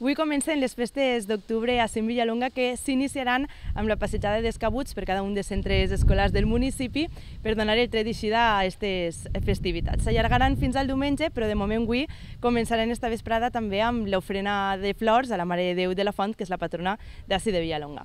Avui comencen les festes d'octubre a Cim Vilallonga, que s'iniciaran amb la passejada d'escabuts per cada un dels centres escolars del municipi per donar el tret d'eixida a aquestes festivitats. S'allargaran fins al diumenge, però de moment avui començaran esta vesprada també amb l'ofrena de flors a la Mare de Déu de la Font, que és la patrona d'ací de Vilallonga.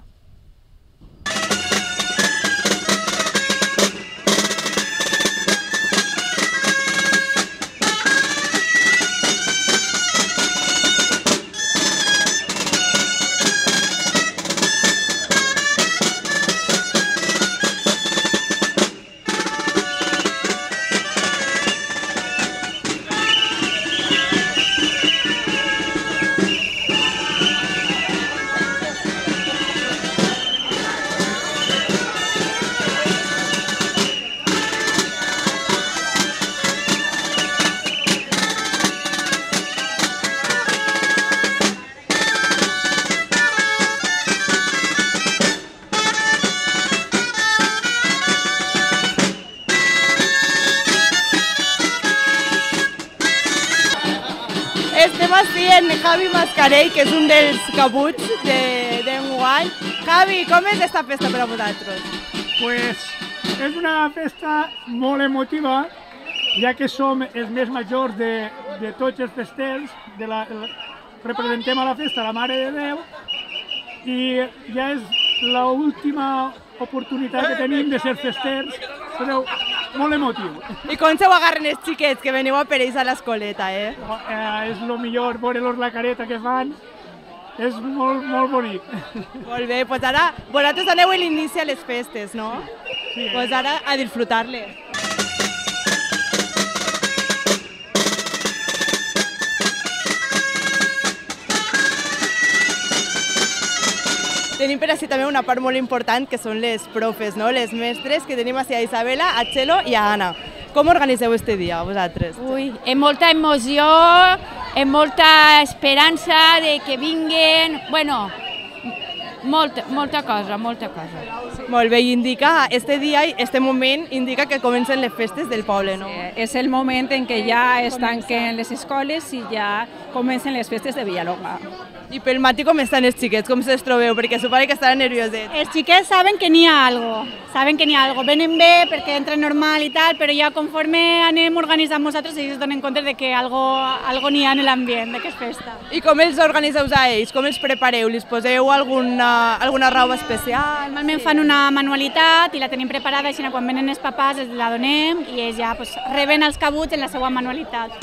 Estem així amb Javi Mascarell, que és un dels cabuts d'enguany. Javi, com és esta festa per a vosaltres? Pues és una festa molt emotiva, ja que som els més majors de tots els festers, representem a la festa la Mare de Déu i ja és l'última oportunitat que tenim de ser festers, però molt emotiu. I com se ho agarren els xiquets que veniu a per ells a l'escoleta, És el millor veure-los la careta que fan, és molt bonic. Molt bé, doncs ara vosaltres aneu a l'inici a les festes, no? Sí. Doncs ara a disfrutar-les. Tenim per així també una part molt important, que són les profes, no? Les mestres, que tenim així a Isabela, a Txelo i a Anna. Com organiseu este dia, vosaltres? Ui, amb molta emoció, amb molta esperança de que vinguen, bueno, molta cosa. Molt bé, i indica, este dia, este moment, indica que comencen les festes del poble, no? És el moment en què ja es tanquen les escoles i ja comencen les festes de Vilallonga. I pel matí com estan els xiquets, com se'ls trobeu? Perquè suposo que estaran nerviosets. Els xiquets saben que n'hi ha algo, venen bé perquè entren normal i tal, però ja conforme anem organitzant nosaltres ells es donen compte de que algo n'hi ha en l'ambient, de que és festa. I com els organitzeu a ells? Com els prepareu? Li poseu alguna roba especial? Normalment fan una manualitat i la tenim preparada, així quan venen els papàs els la donem i ells ja reben els cabuts en la seva manualitat.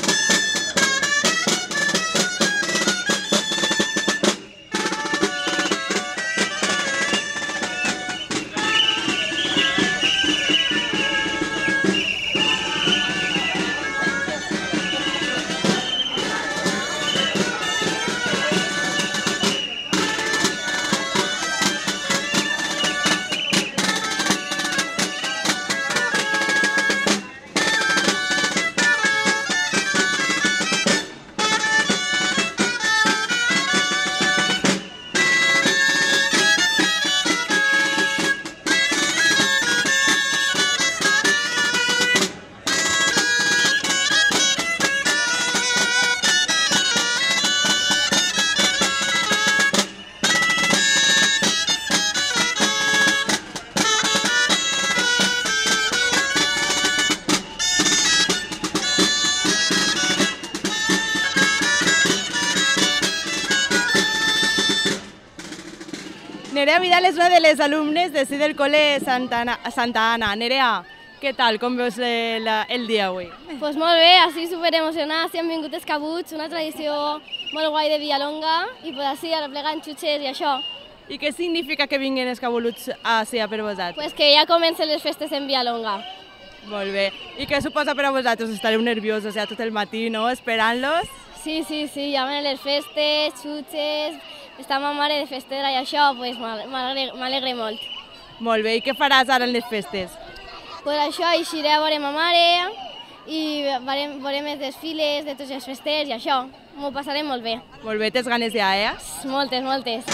Nerea Vidal és una de les alumnes d'ací del col·le Santa Anna. Nerea, què tal? Com veus el dia avui? Pues molt bé, així superemocionats, han vingut els cabuts, una tradició molt guai de Vilallonga i pues així arreplegant xutxes i això. I què significa que vinguin els cabuts així per vosaltres? Pues que ja comencen les festes en Vilallonga. Molt bé. I què suposa per a vosaltres? Estareu nerviosos ja tot el matí, no? Esperant-los? Sí, ja venen les festes, xutxes, està ma mare de festera i això, pues m'alegre molt. Molt bé, i què faràs ara en les festes? Pues això, eixiré a veure ma mare i veurem els desfiles de tots els festers i això, m'ho passarem molt bé. Molt bé, tens ganes ja, eh? Moltes.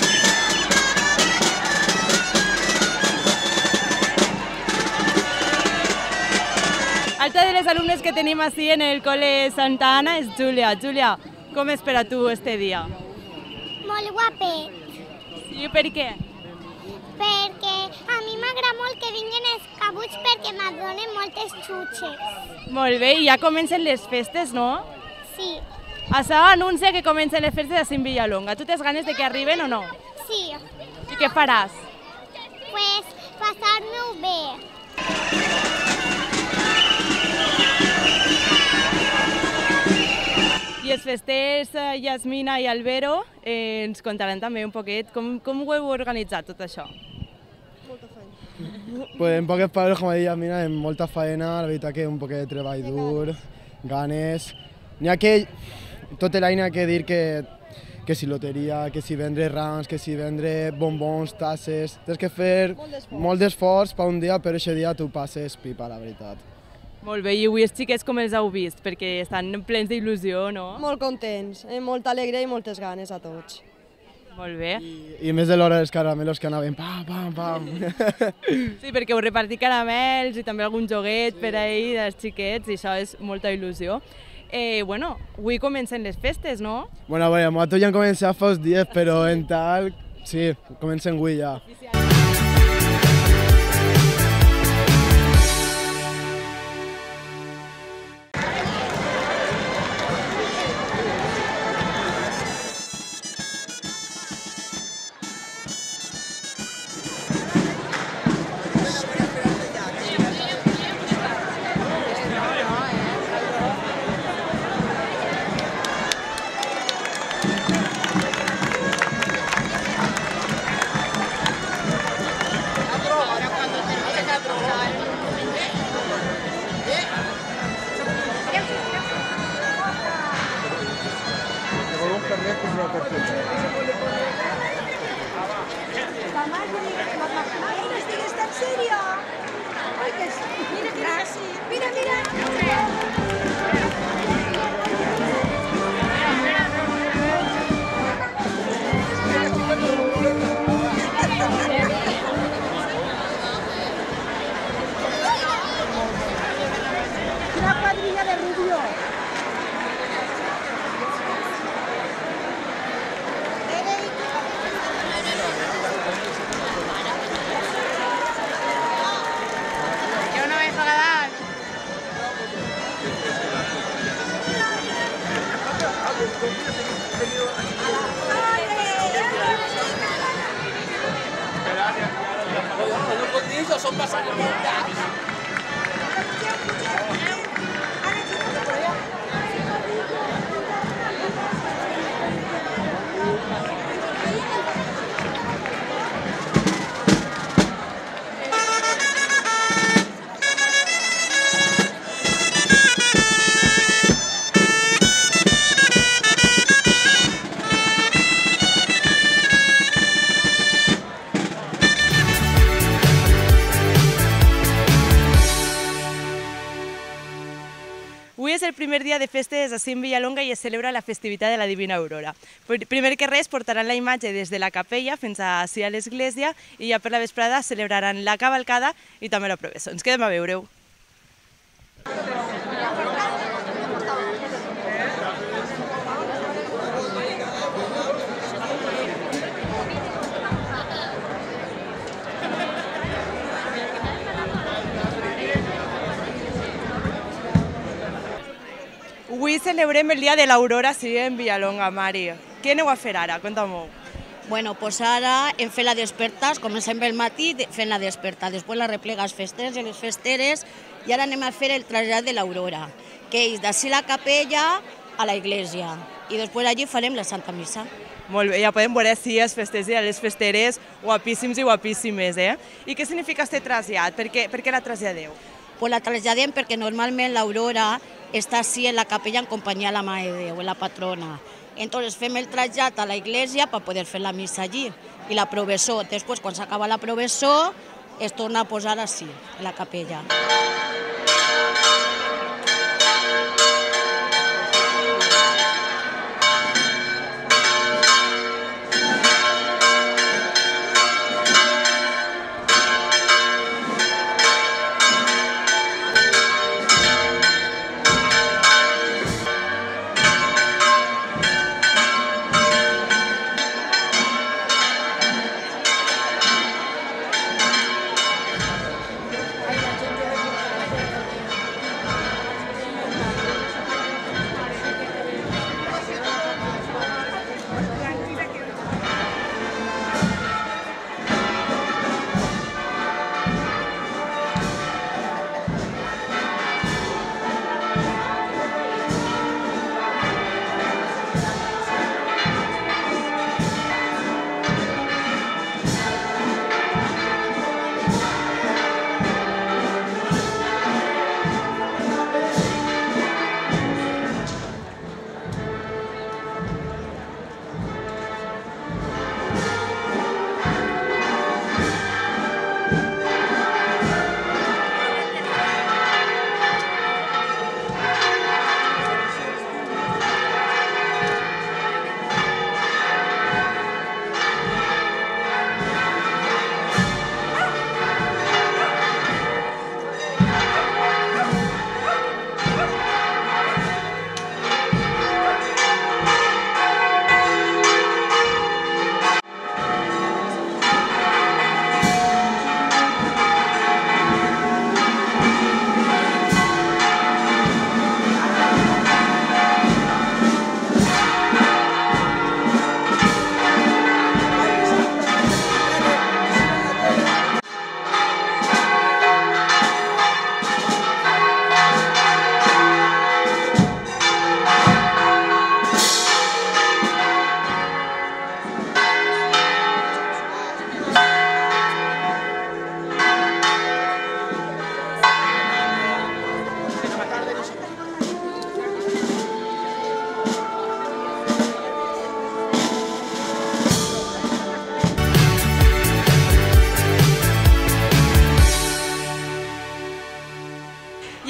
Altra de les alumnes que tenim així en el col·le Santa Anna és Júlia. Júlia, com és per a tu este dia? molt guapet. I per què? Perquè a mi m'agrada molt que vinguin els cabuts perquè m'adonen moltes xutxes. Molt bé, i ja comencen les festes, no? Sí, Això anuncia que comencen les festes a Cim Villalonga. Tu tens ganes de que arriben o no? sí. I què faràs? Pues passar-m'ho bé. I els festers Yasmina i Albero ens contaran també un poquet com ho heu organitzat tot això. Pues en poques paraules, com ha dit Yasmina, amb molta faena, la veritat que un poquet de treball dur, ganes. N'hi ha que, tota l'any ha que dir que si loteria, que si vendre rams, que si vendre bombons, tasses. Tens que fer molt d'esforç per un dia, però aquest dia tu passes pipa, la veritat. Molt bé, i avui els xiquets com els heu vist? Perquè estan plens d'il·lusió, no? Molt contents, molta alegria i moltes ganes a tots. Molt bé. I més de l'hora dels caramelos que anaven pam, pam, pam. Sí, perquè heu repartit caramels i també algun joguet per ahir dels xiquets i això és molta il·lusió. Bueno, avui comencen les festes, no? Bueno, nosaltres ja hem començat fa uns dies, però en tal, sí, comencen avui ja. Avui és el primer dia de festes a Cim Villalonga i es celebra la festivitat de la Divina Aurora. Primer que res portaran la imatge des de la capella fins ací a l'església i ja per la vesprada celebraran la cavalcada i també la processó. Ens quedem a veure-ho. Avui celebrem el dia de l'Aurora en Villalonga, Mari. Què aneu a fer ara? Conta-m'ho. Bueno, pues ara hem fet la desperta, comencem pel matí fent la desperta, després la replega als festers i les festeres i ara anem a fer el trasllat de l'Aurora, que és d'ací la capella a la iglesia i després allí farem la Santa Missa. Molt bé, ja podem veure si els festers i les festeres guapíssims i guapíssimes, I què significa aquest trasllat? Per què la traslladeu? Pues la traslladem perquè normalment l'Aurora està així en la capella en companyia de la Mare de Déu, la patrona. Entonces fem el trasllat a la iglesia per poder fer la missa allí i la processó. Després, quan s'acaba la processó, es torna a posar així, en la capella.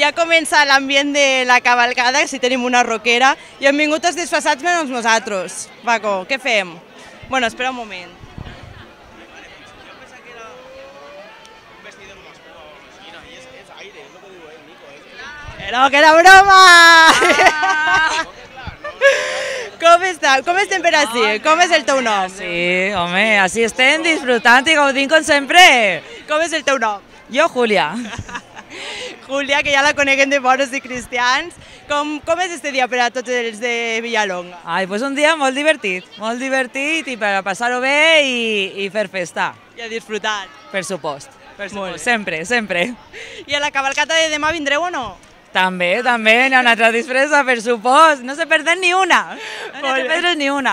ja comença l'ambient de la cavalcada, si tenim una roquera, i han vingut els disfressats menys nosaltres. Paco, què fem? Bueno, espera un moment. No, que era broma! Com estem per ací? Com és el teu nom? Sí, home, així estem disfrutant i gaudint com sempre. Com és el teu nom? Jo, Júlia. Júlia, que ja la coneguem de Boros i Cristians. Com és este dia per a tots els de Villalonga? Ai, pues un dia molt divertit i per a passar-ho bé i fer festa. I a disfrutar. Per supost, sempre, sempre. I a la cavalcata de demà vindreu o no? També, n'hi ha una altra disfressa, per supost. No se perden ni una. No se perden ni una.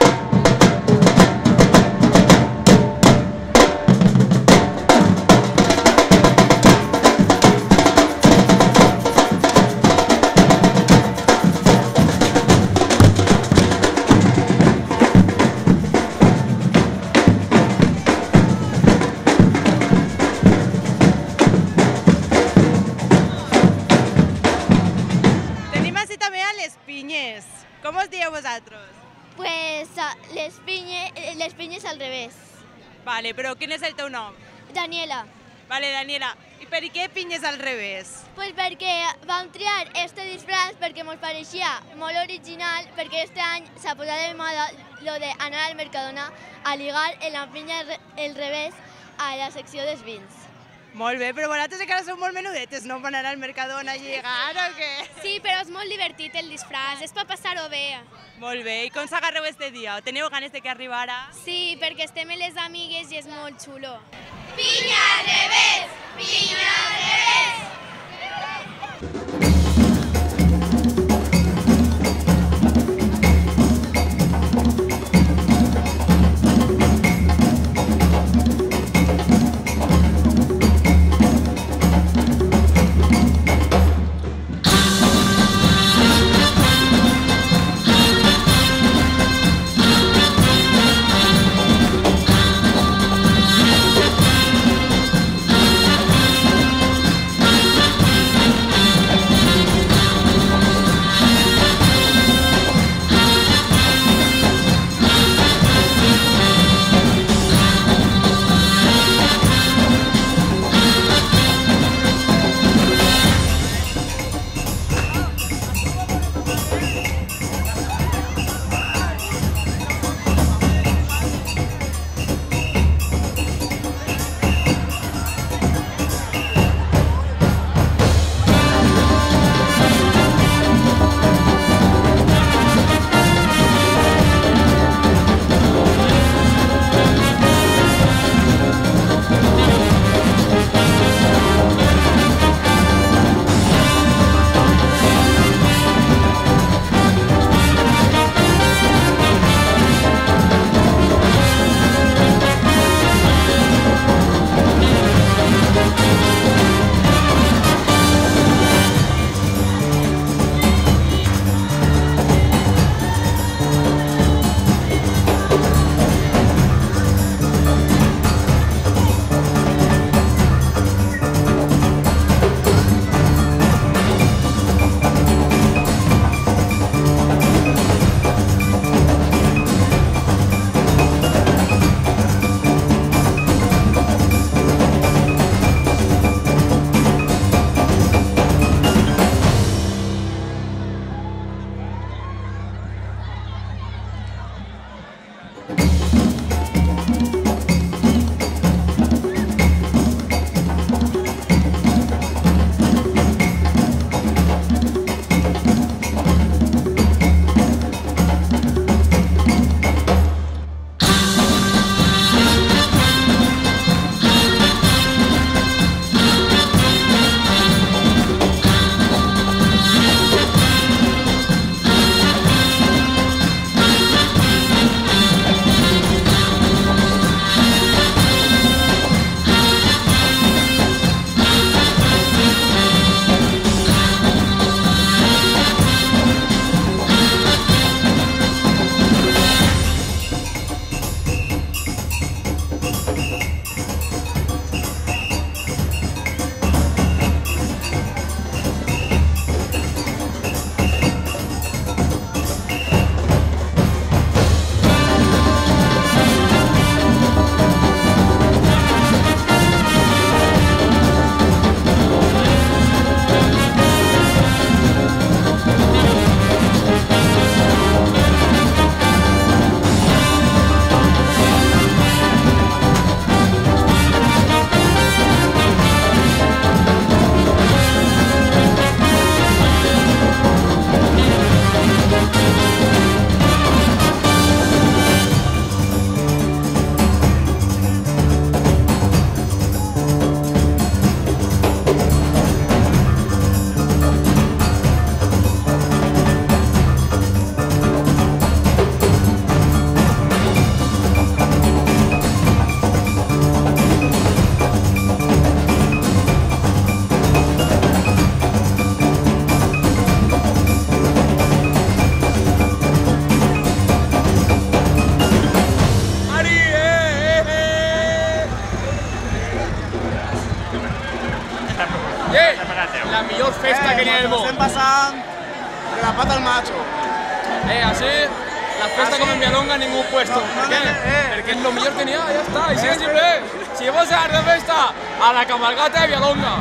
Com us dieu vosaltres? Pues les pinyes al revés. Vale, però quin és el teu nom? Daniela. Vale, Daniela. I per què pinyes al revés? Pues perquè vam triar este disfraç perquè ens pareixia molt original, perquè este any s'ha posat de moda lo de anar al Mercadona a ligar en la pinya el revés a la secció dels vins. Molt bé, però vosaltres encara sou molt menudetes, no? Per anar al Mercadona a lligar o què? Sí, però és molt divertit el disfràs, és per passar-ho bé. Molt bé, i com s'agarreu este dia? Teniu ganes de que arribara? Sí, perquè estem amb les amigues i és molt xulo. Pinya al revés! Pinya al revés! La millor festa que n'hi ha al món. Estem passant de la pata al macho. Así, la festa com en Villalonga ningú puesto. Per què? Perquè és el millor que n'hi ha, ja està. Així de simple. Si vols anar de festa, a la cabalgata de Villalonga.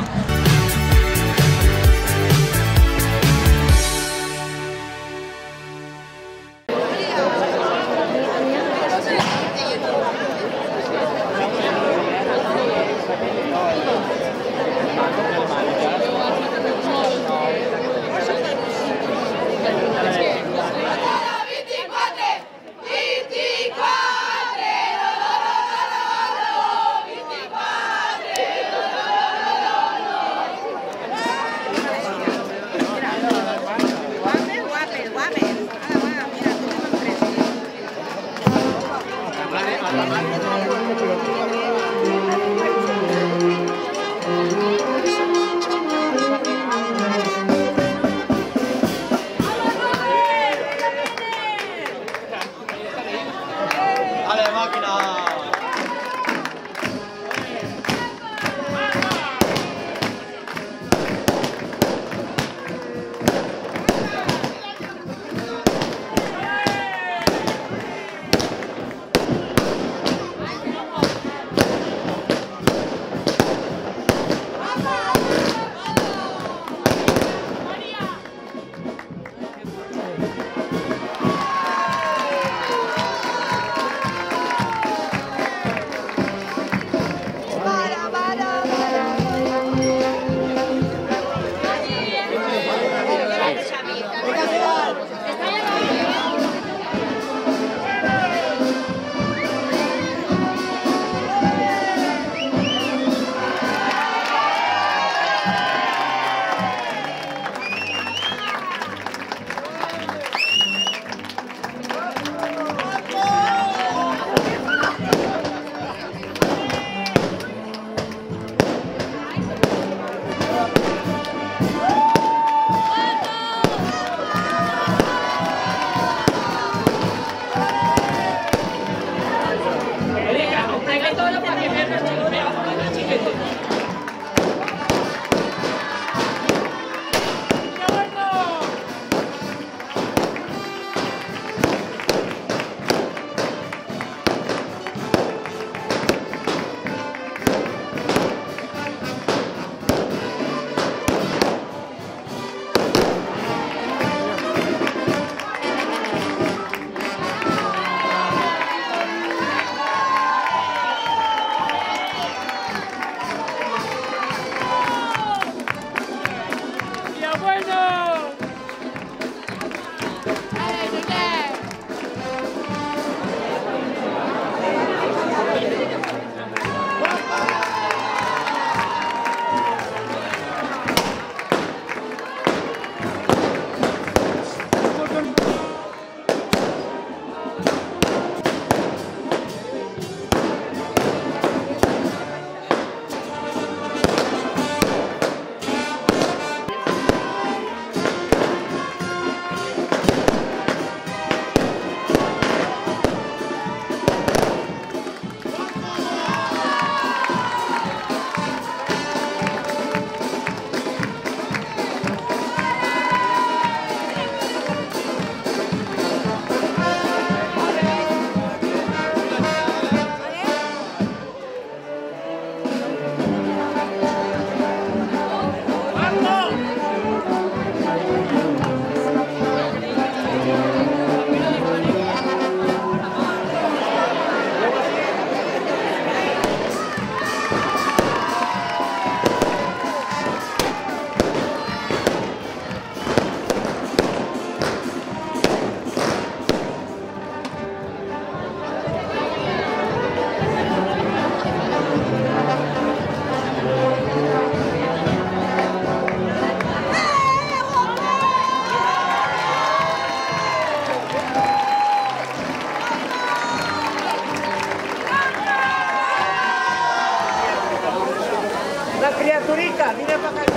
criaturita, mira para acá.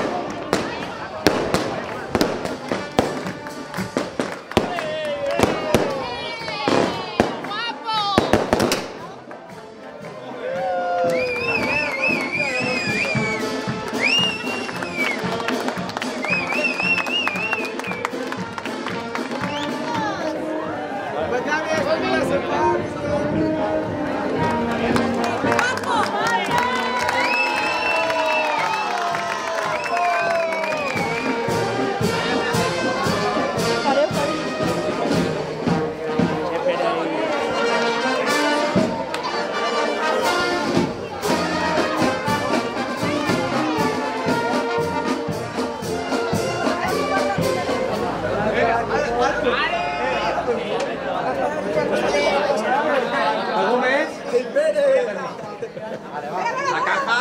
La caja.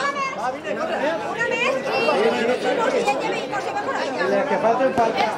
Que falten falta.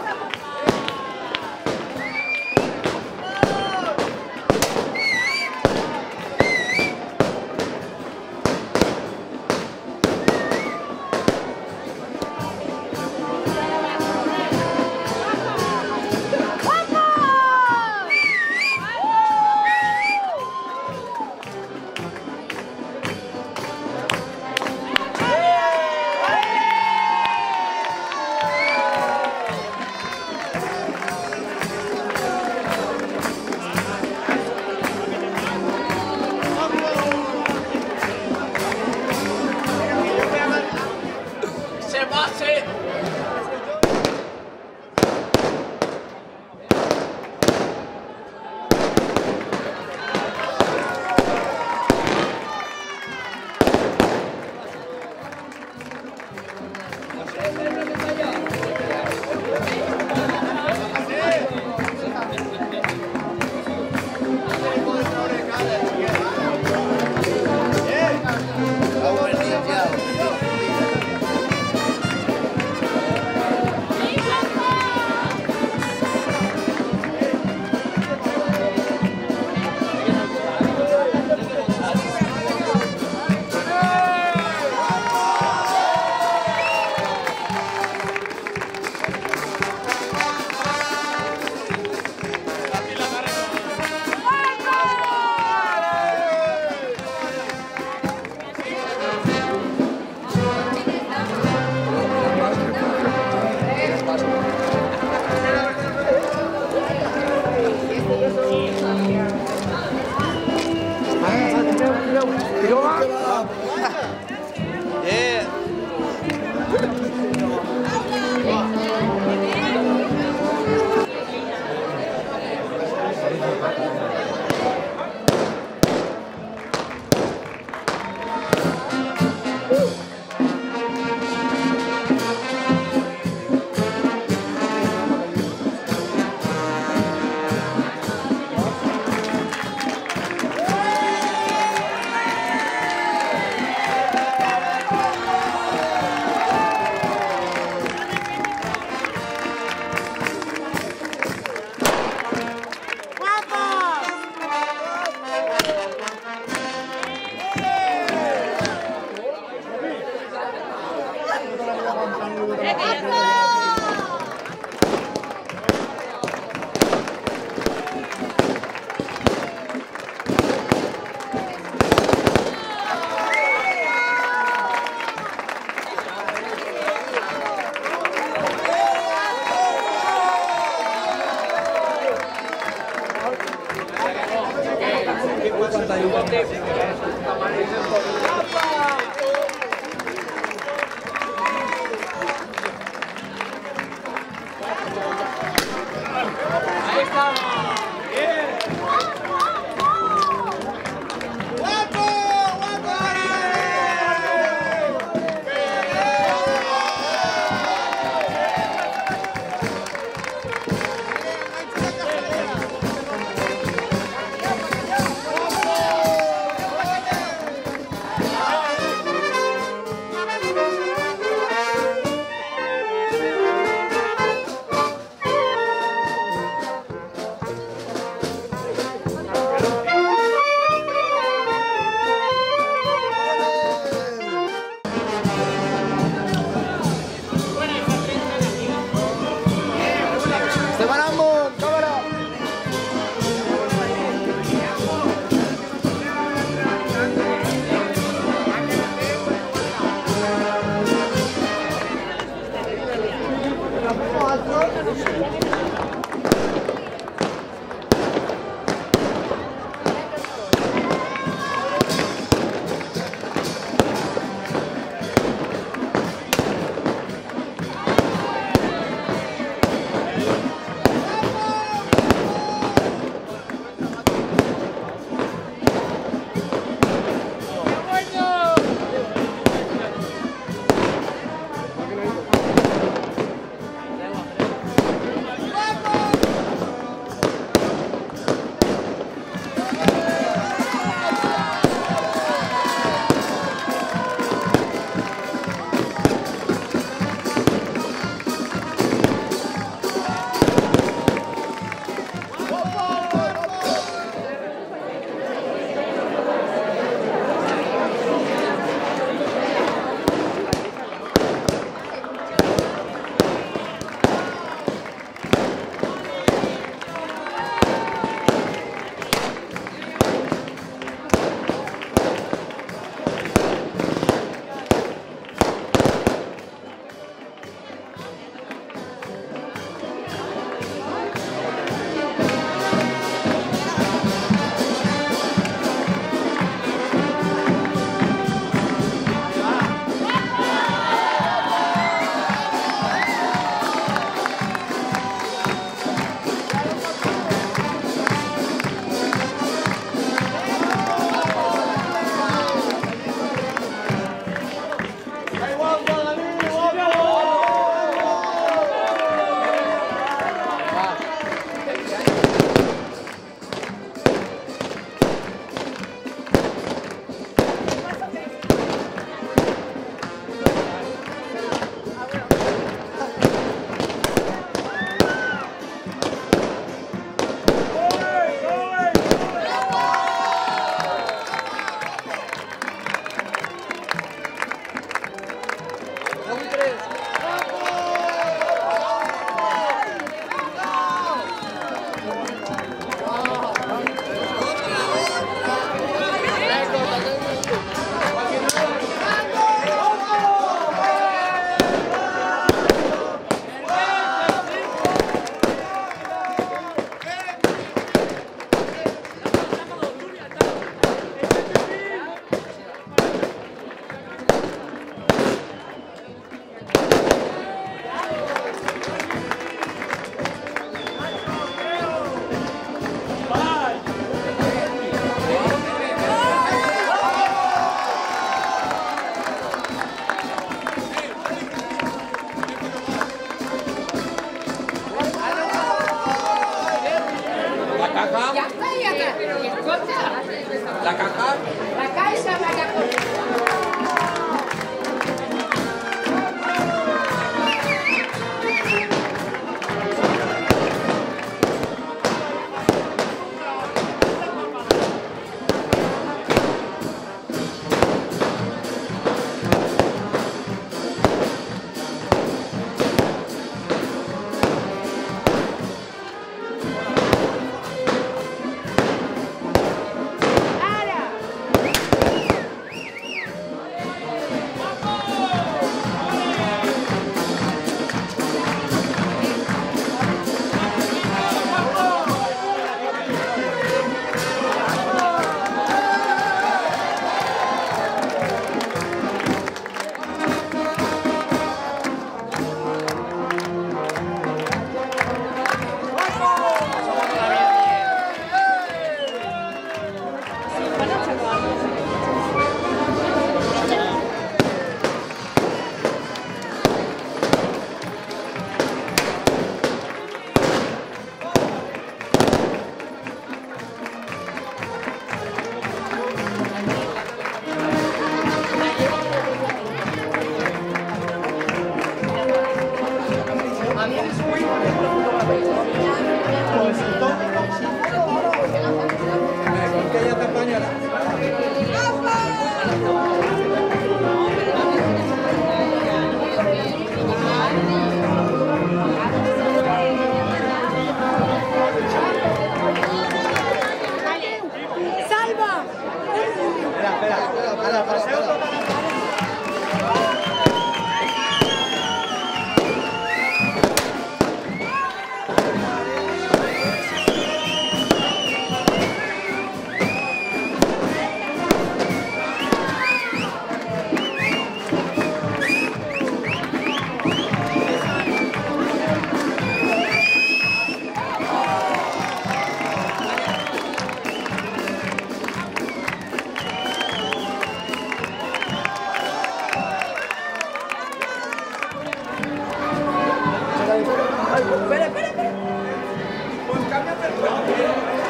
Espera, espera, espera. Pues cámbiate el pelo.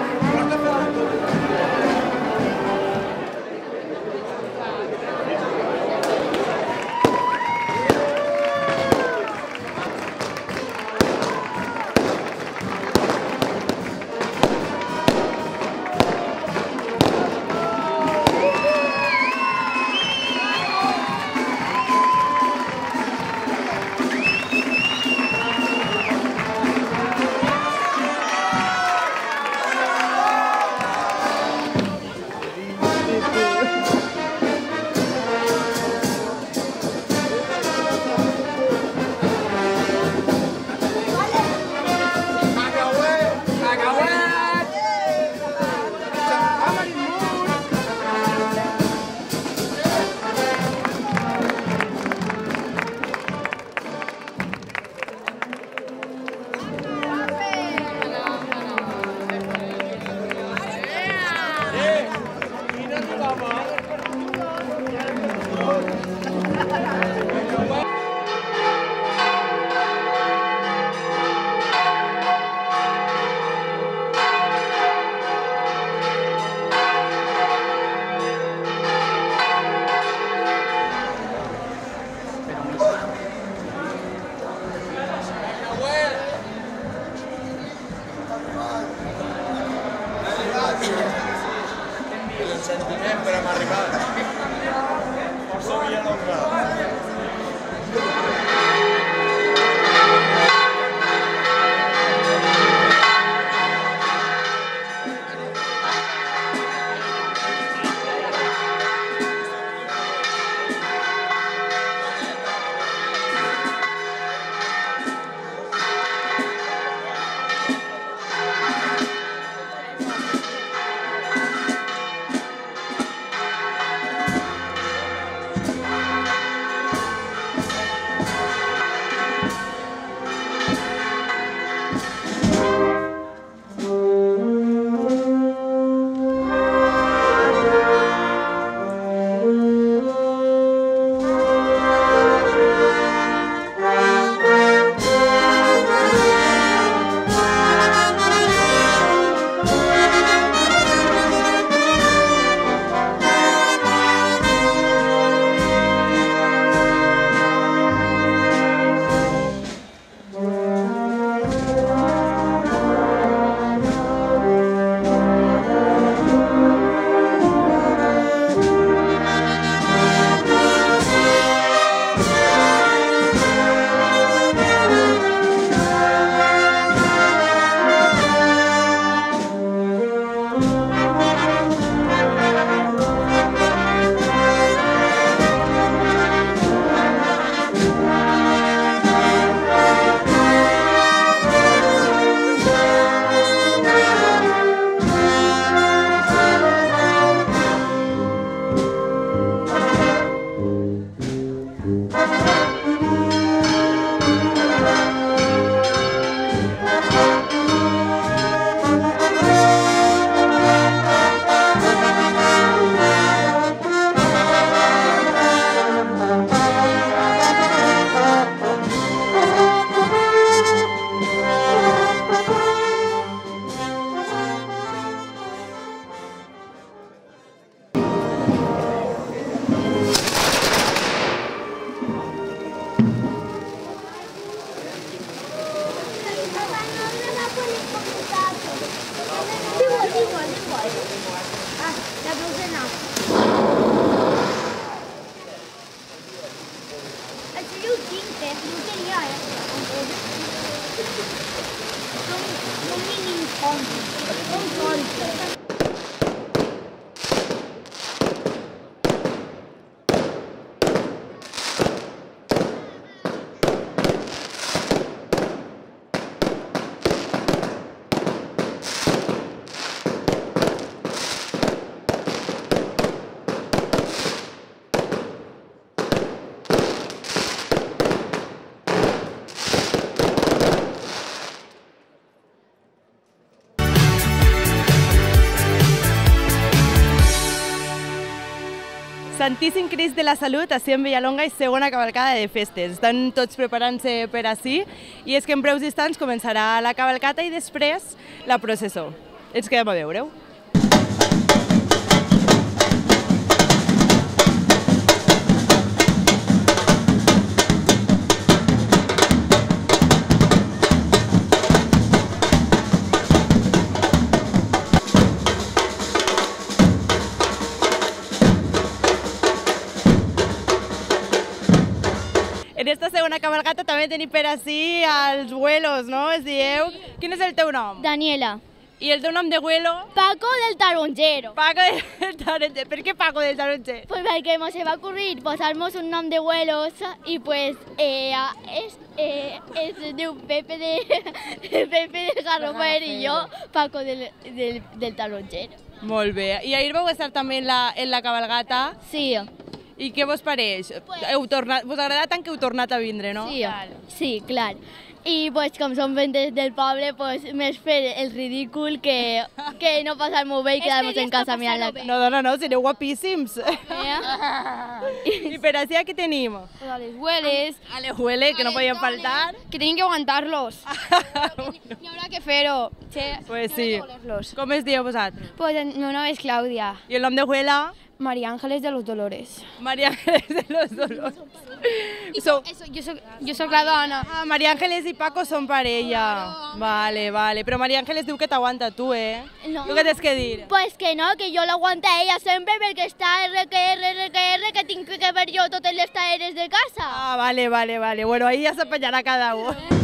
Sentiment per hem arribat. Força Villalonga. Santíssim Crist de la Salut, ací en Villalonga, i segona cavalcada de festes. Estan tots preparant-se per ací, i és que en breus instants començarà la cavalcata i després la processó. Ens quedem a veure-ho. En esta segona cabalgata també tenim per ací els vuelos, no? Es dieu... Quin és el teu nom? Daniela. I el teu nom de vuelo? Paco del Taronjero. Paco del Taronjero. ¿Por qué Paco del Taronjero? Pues porque se va a ocurrir posarnos un nom de vuelos y pues es de un Pepe del Garrofer y yo, Paco del Taronjero. Molt bé. I ahir vau estar també en la cabalgata? Sí. I què vos pareix? Vos agrada tant que heu tornat a vindre, no? Sí, clar. I pues, com som ventes del poble, pues, més fer el ridícul que no passar-m'ho bé i quedar-nos en casa mirant la... No, sereu guapíssims. I per així aquí tenim? A les hueles. A les hueles, que no podien faltar. Que tenim que aguantar-los. N'hi haurà que fer-ho. Pues sí. Com es dieu vosaltres? Pues el meu nom és Clàudia. I el nom de huela? María Ángeles de los Dolores. María Ángeles de los Dolores. Jo soc la dona. Ah, María Ángeles i Paco són parella. Vale. Però María Ángeles diu que t'aguanta tu, eh? No. Tu què tens que dir? Pues que no, que jo l'aguanta ella sempre perquè està RQR, que tinc que fer jo totes les tarees de casa. Ah, vale. Bueno, ahí ja s'apanyarà cada un.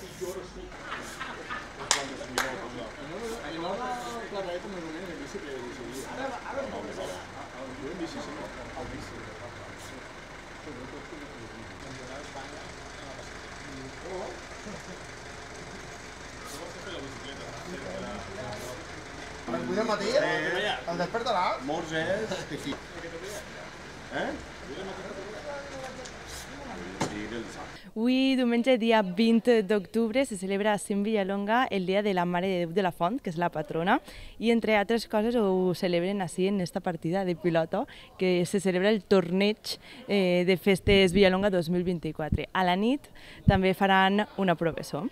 Avui al matí el despertarà? Molts és... Avui, diumenge, dia 20 d'octubre, se celebra a Cim Villalonga el Dia de la Mare de Déu de la Font, que és la patrona, i entre altres coses ho celebren així en esta partida de pilota, que se celebra el torneig de festes Villalonga 2024. A la nit també faran una professó.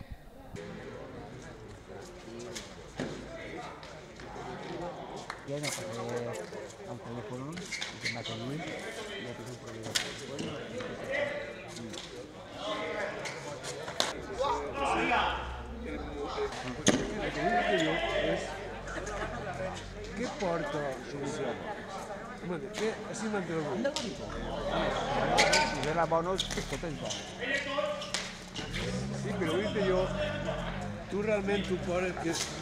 Què porta solució? Què si manté el grup? Si era bueno, es potente. Sí, pero viste yo, tú realmente pones que es...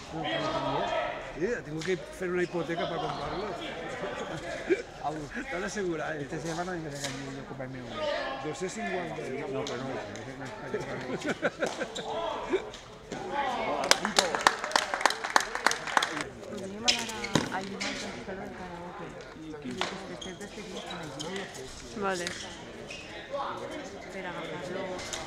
tengo que hacer una hipoteca para comprarlo. Estás asegurado. Esta semana me regañé yo comprarme uno. 250. No, pero no. Vale. Per agafar-lo.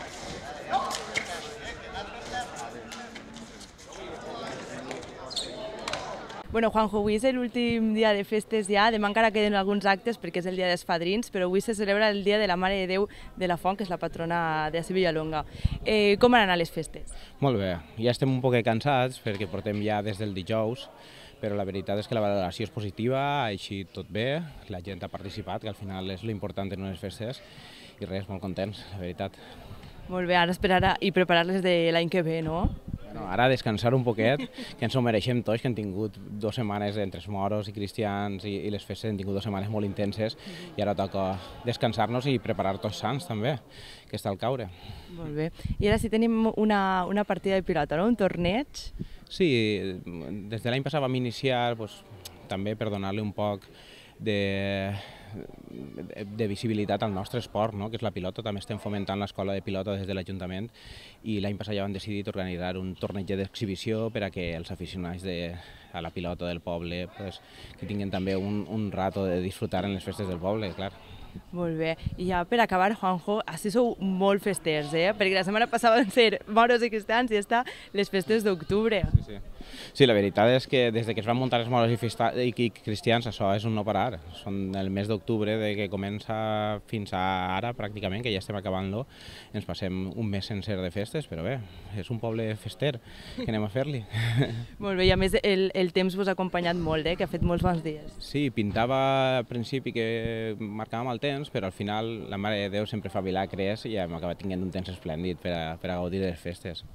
Bueno, Juanjo, avui és l'últim dia de festes ja, demà encara queden alguns actes perquè és el dia dels fadrins, però avui se celebra el dia de la Mare de Déu de la Font, que és la patrona de Villalonga. Com han anat les festes? Molt bé, ja estem un poc cansats perquè portem ja des del dijous, però la veritat és que la valoració és positiva, així tot bé, la gent ha participat, que al final és l'important en unes festes, i res, molt contents, la veritat. Molt bé, ara esperar i preparar-les de l'any que ve, no? Bueno, ara descansar un poquet, que ens ho mereixem tots, que hem tingut 2 setmanes entre els moros i cristians i les festes, hem tingut 2 setmanes molt intenses i ara toca descansar-nos i preparar tots sants també, que està al caure. Molt bé. I ara sí tenim una partida de pilota, no? Un torneig? Sí, des de l'any passat vam iniciar també per donar-li un poc de visibilitat al nostre esport, que és la pilota. També estem fomentant l'escola de pilota des de l'Ajuntament i l'any passat ja vam decidir organitzar un torneig d'exhibició per a que els aficionats a la pilota del poble que tinguin també un rato de disfrutar en les festes del poble, clar. Molt bé. I ja per acabar, Juanjo, així sou molt festers, perquè la setmana passada van ser moros i cristians i està les festes d'octubre. Sí, la veritat és que des que es van muntar els moros i cristians això és un no parar. Són el mes d'octubre que comença fins a ara pràcticament, que ja estem acabant-lo. Ens passem un mes sencer de festes, però bé, és un poble fester, que anem a fer-li. Molt bé, i a més el temps vos ha acompanyat molt, que ha fet molts bons dies. Sí, pintava al principi que marcàvem el temps, però al final la Mare de Déu sempre fa milagres i hem acabat tinguent un temps esplèndid per a gaudir de les festes.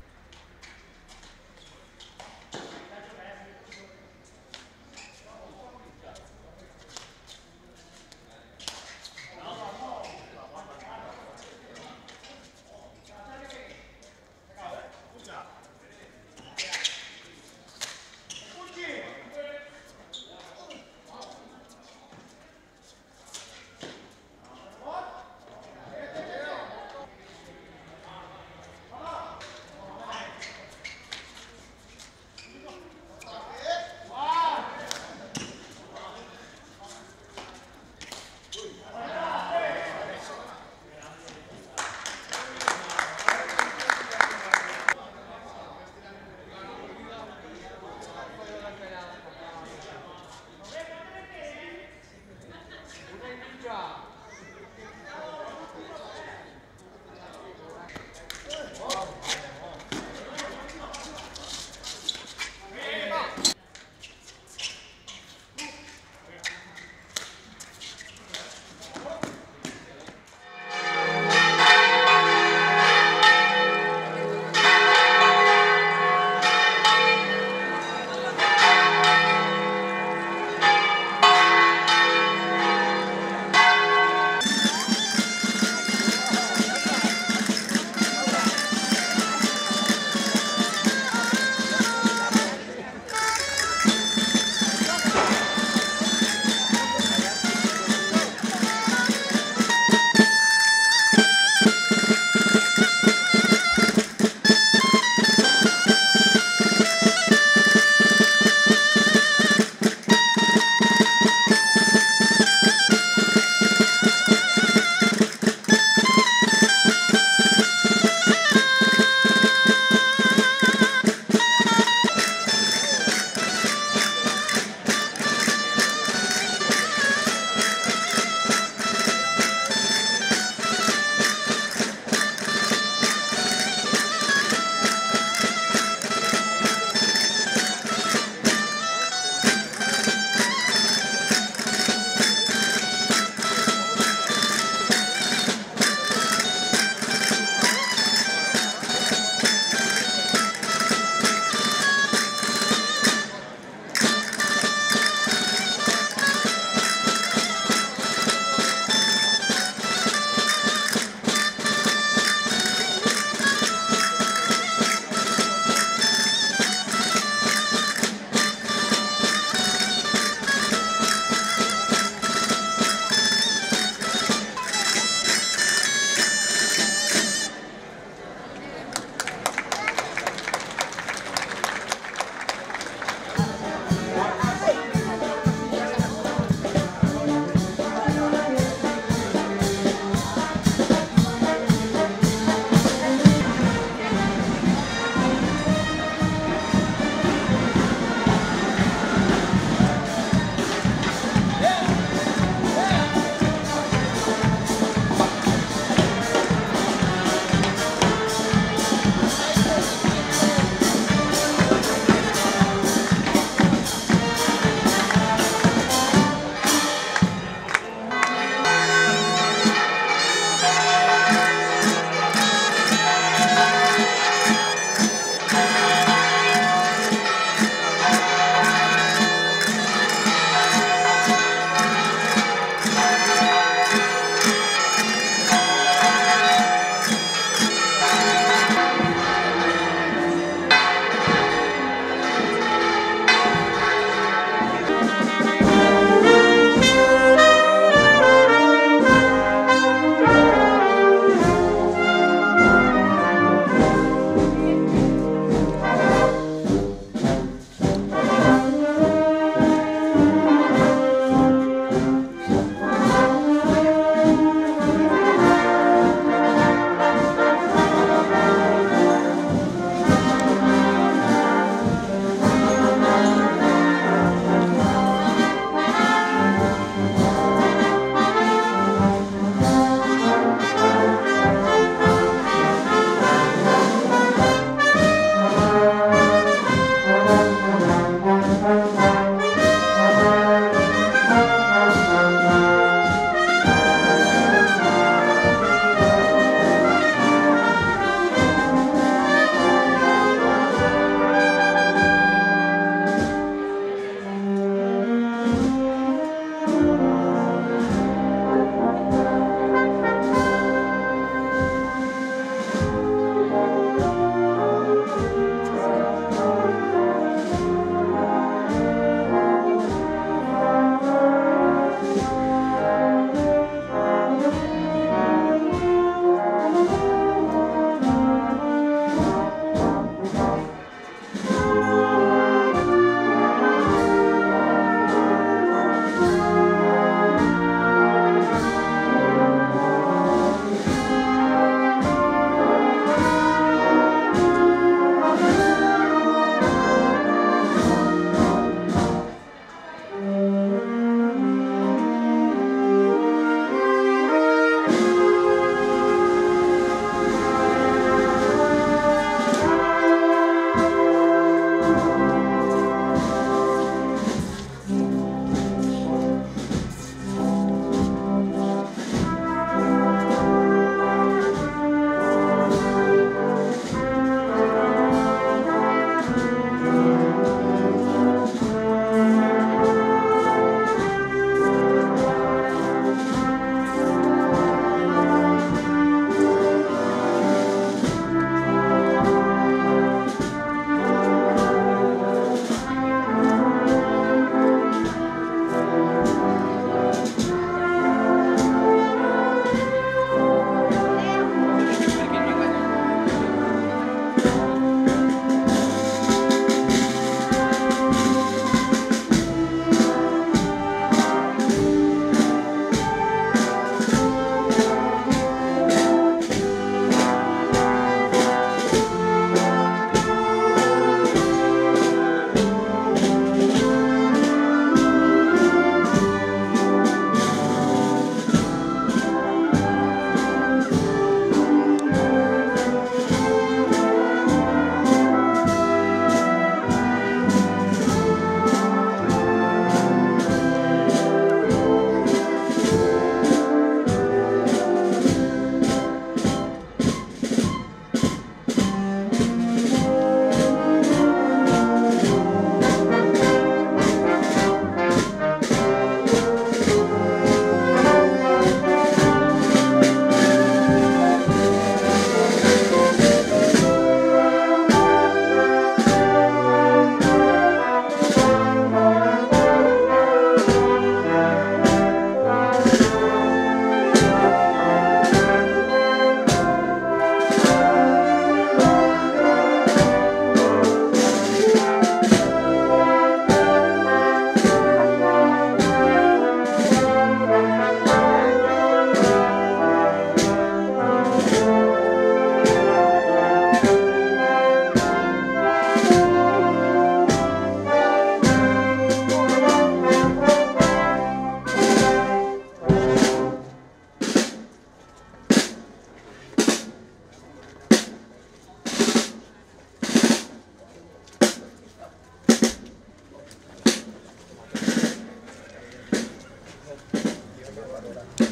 festa.